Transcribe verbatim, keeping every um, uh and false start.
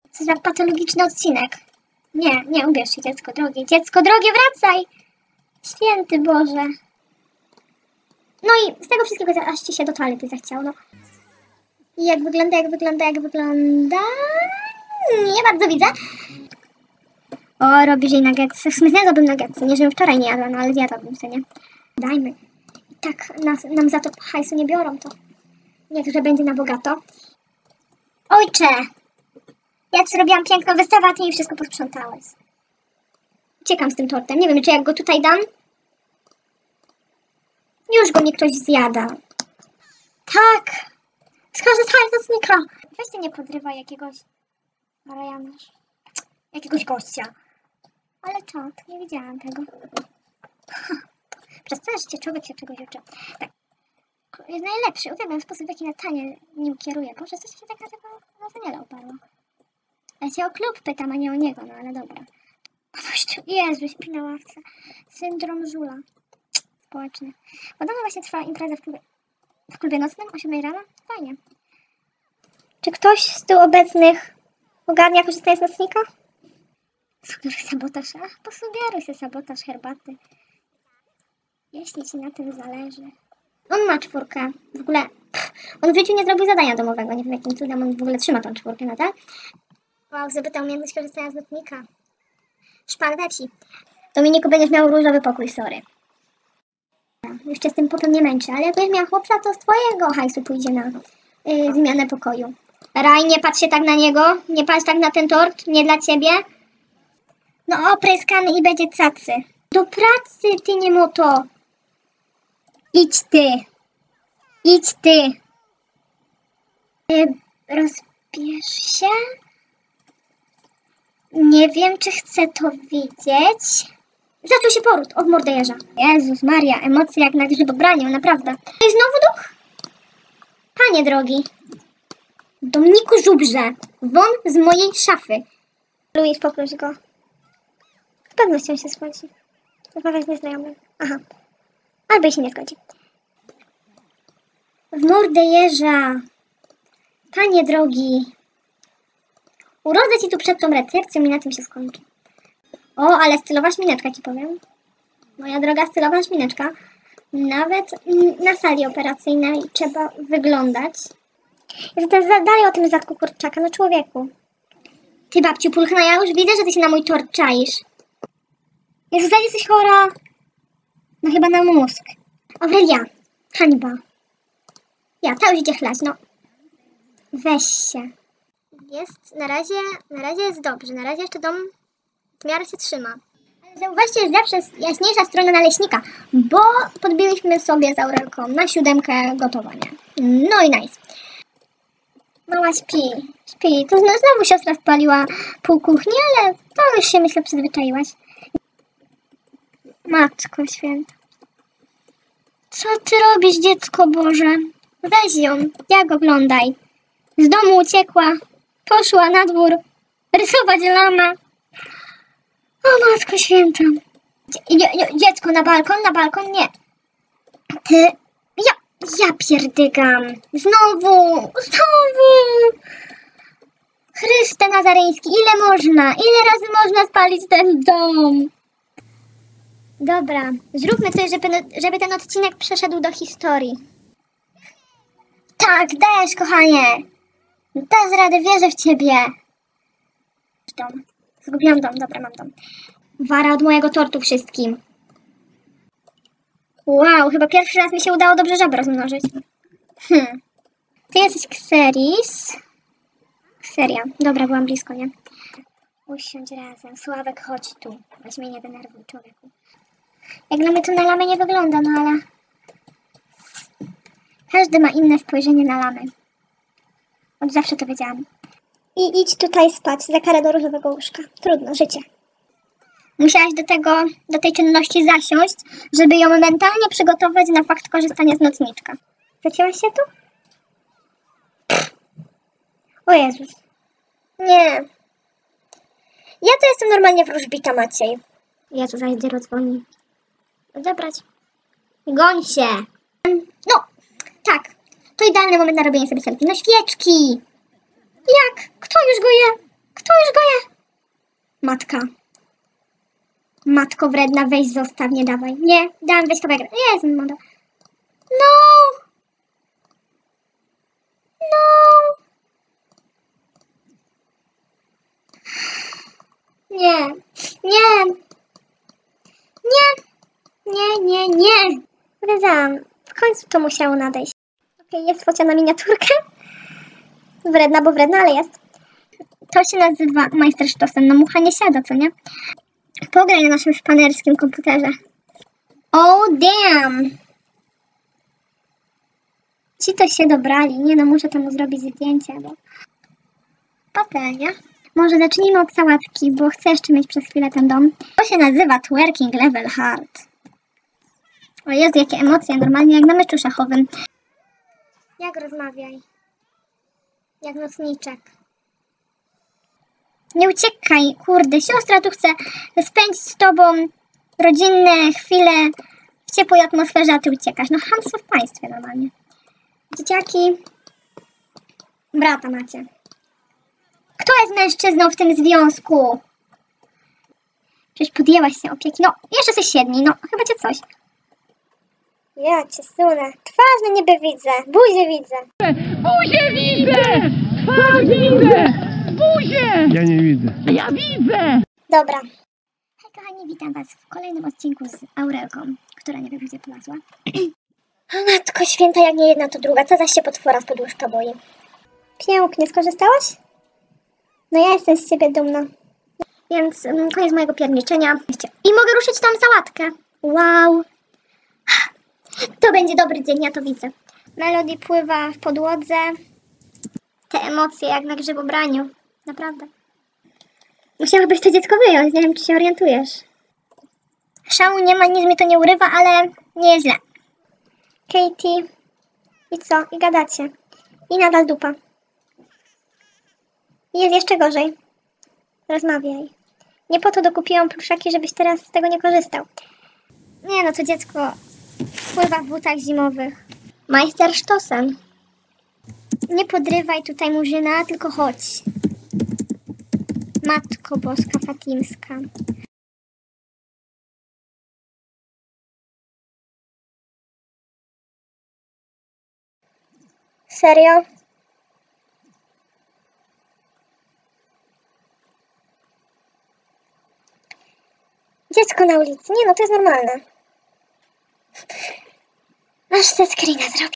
Co za patologiczny odcinek. Nie, nie, ubierz się, dziecko drogie. Dziecko drogie, wracaj! Święty Boże. No i z tego wszystkiego aż ci się do toalety zachciało, no. I jak wygląda, jak wygląda, jak wygląda... Nie bardzo widzę. O, robisz jej nuggetsy. W sumie zjadłabym nuggetsy. Nie, żebym wczoraj nie jadła, no ale zjadłabym sobie, nie? Dajmy. I tak nas, nam za to hajsu nie biorą, to niechże będzie na bogato. Ojcze! Ja ci zrobiłam piękną wystawę, a ty mi wszystko posprzątałeś. Uciekam z tym tortem. Nie wiem, czy jak go tutaj dam... Już go mi ktoś zjada. Tak! Skorzystaj z nocnika! Weź ty nie podrywaj jakiegoś... Marianusz. Jakiegoś gościa. Ale czad, nie widziałam tego. Przez całe życie człowiek się czegoś uczy. Tak. Jest najlepszy. Uwielbiam sposób, w jaki Nataniel nim kieruje. Boże, coś się tak na tego Nataniela uparło. Ja się o klub pytam, a nie o niego, no ale dobra. Jezu, śpi na ławce. Syndrom żula. Społeczny. Podobno właśnie trwa impreza w klubie, w klubie nocnym o siódmej rano. Fajnie. Czy ktoś z tu obecnych ogarnia korzystanie z nocnika? Sugeruj sabotaż. Ach, posugeruj sobie sabotaż herbaty. Jeśli ci na tym zależy. On ma czwórkę. W ogóle pff, on w życiu nie zrobił zadania domowego. Nie wiem, jakim cudem on w ogóle trzyma tą czwórkę nadal. Wow, zapytał umiejętność korzystania z nocnika. Szpardeci. Dominiku, będziesz miał różowy pokój, sorry. Jeszcze z tym potem nie męczę, ale jak będziesz miała chłopca, to z twojego hajsu pójdzie na yy, zmianę pokoju. Raj, nie patrz się tak na niego, nie patrz tak na ten tort, nie dla ciebie. No opryskamy i będzie cacy. Do pracy, ty niemoto. Idź ty. Idź ty. Yy, rozbierz się. Nie wiem, czy chcę to widzieć. Zaczął się poród od morderza. Jezus Maria, emocje jak na grzybobraniu, naprawdę. To jest znowu duch? Panie drogi. Dominiku Żubrze, won z mojej szafy. Luis, poproś go. Z pewnością się zgodzi. Rozmawiać z nieznajomym. Aha. Albo i się nie zgodzi. W mordę jeża. Panie drogi. Urodzę ci tu przed tą recepcją i na tym się skończy. O, ale stylowa szmineczka ci powiem. Moja droga stylowa szmineczka. Nawet na sali operacyjnej trzeba wyglądać. Ja zatem dalej o tym zadku kurczaka, no człowieku. Ty babciu pulchna, ja już widzę, że ty się na mój tort czaisz. Jezus, jesteś chora. No chyba na mózg. Aurelia, hańba. Ja, ta już idzie chlać, no. Weź się. Jest, na razie, na razie jest dobrze, na razie jeszcze dom w miarę się trzyma. Ale zauważcie, jest zawsze jaśniejsza strona naleśnika, bo podbiliśmy sobie z Aurelką na siódemkę gotowania. No i nice. Mała śpi, śpi. To znowu siostra spaliła pół kuchni, ale to już się, myślę, przyzwyczaiłaś. Matko święta. Co ty robisz, dziecko Boże? Weź ją, jak oglądaj. Z domu uciekła, poszła na dwór rysować lama. O Matko Święta. Dzie dziecko na balkon, na balkon, nie. Ty, ja, ja pierdygam. Znowu, znowu. Chryste Nazareński, ile można, ile razy można spalić ten dom? Dobra, zróbmy coś, żeby, żeby ten odcinek przeszedł do historii. Tak, dajesz, kochanie. Dasz radę, wierzę w ciebie. Dom. Zgubiłam dom, dobra, mam dom. Wara od mojego tortu wszystkim. Wow, chyba pierwszy raz mi się udało dobrze żabę rozmnożyć. Hmm. Ty jesteś Xeris. Xeria. Dobra, byłam blisko, nie? Usiądź razem. Sławek, chodź tu. Weź mnie nie denerwuj, człowieku. Jak dla mnie to na lamę nie wygląda, no ale... Każdy ma inne spojrzenie na lamy. Od zawsze to wiedziałam. I idź tutaj spać, za karę do różowego łóżka. Trudno, życie. Musiałaś do tego, do tej czynności zasiąść, żeby ją mentalnie przygotować na fakt korzystania z nocniczka. Zacięłaś się tu? Pff. O Jezus. Nie. Ja to jestem normalnie wróżbita, Maciej. Jezus, zaś dzieło dzwoni. Odebrać. Goń się. No, tak. To idealny moment na robienie sobie selfie. No świeczki. Jak? Kto już go je? Kto Matka. Matko wredna, weź zostaw, nie dawaj. Nie, dam, weź kawałek. Jest, moda. No! No! Nie, nie, nie, nie, nie, nie. Wiedziałam, w końcu to musiało nadejść. Okej, okay, jest fociona miniaturkę. Wredna, bo wredna, ale jest. To się nazywa Majstersztosem. No mucha nie siada, co nie? Pograj na naszym szpanerskim komputerze. Oh damn! Ci to się dobrali. Nie no, muszę temu zrobić zdjęcie, bo... Patelnia. Może zacznijmy od sałatki, bo chcę jeszcze mieć przez chwilę ten dom. To się nazywa Twerking Level Hard. O Jezu, jakie emocje, normalnie jak na meczu szachowym. Jak rozmawiaj? Jak nocniczek. Nie uciekaj, kurde, siostra tu chce spędzić z tobą rodzinne chwile w ciepłej atmosferze, a ty uciekasz. No chamstwo w państwie normalnie. Dzieciaki, brata macie. Kto jest mężczyzną w tym związku? Przecież podjęłaś się opieki. No, jeszcze coś siedni, no, chyba cię coś. Ja cię sunę. Twarz na niebie widzę, buzię widzę. Buzię widzę! Twarz widzę! Buzię! Ja nie widzę. Ja widzę! Dobra. Hej kochani, witam was w kolejnym odcinku z Aurelką, która nie wiem gdzie polazła. O matko święta, jak nie jedna to druga, co zaś się potwora z podłóżka boi. Pięknie, skorzystałaś? No ja jestem z ciebie dumna. Więc um, koniec mojego pierniczenia. I mogę ruszyć tam sałatkę. Wow. To będzie dobry dzień, ja to widzę. Melody pływa w podłodze. Te emocje jak na grzybobraniu. Naprawdę. Musiałabyś to dziecko wyjąć, nie wiem czy się orientujesz. Szału nie ma, nic mi to nie urywa, ale nie jest źle. Katie. I co? I gadacie. I nadal dupa. I jest jeszcze gorzej. Rozmawiaj. Nie po to dokupiłam pluszaki, żebyś teraz z tego nie korzystał. Nie no, to dziecko pływa w butach zimowych. Majstersztosem. Nie podrywaj tutaj murzyna, tylko chodź. Matko Boska Fatimska. Serio? Dziecko na ulicy. Nie no, to jest normalne. Aż se screena zrobię.